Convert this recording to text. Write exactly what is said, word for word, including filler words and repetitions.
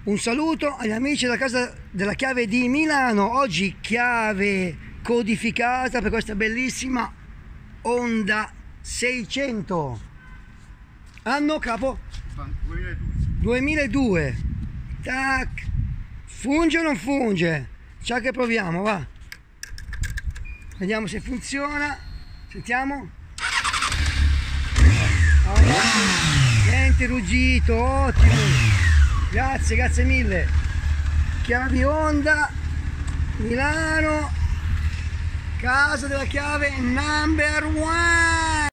Un saluto agli amici della casa della chiave di Milano. Oggi chiave codificata per questa bellissima Honda seicento. Anno capo? duemiladue. Tac. Funge o non funge? Ciao che proviamo, va. Vediamo se funziona. Sentiamo. Allora, niente ruggito, ottimo. Grazie, grazie mille. Chiavi Honda Milano, casa della chiave number one.